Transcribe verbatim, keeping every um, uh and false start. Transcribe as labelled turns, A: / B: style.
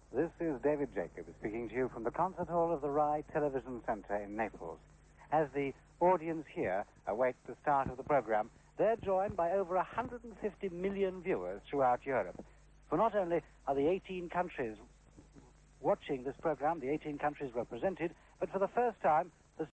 A: This is David Jacobs speaking to you from the concert hall of the Rai Television Centre in Naples. As the audience here await the start of the programme, they're joined by over one hundred fifty million viewers throughout Europe. For not only are the eighteen countries watching this programme, the eighteen countries represented, but for the first time,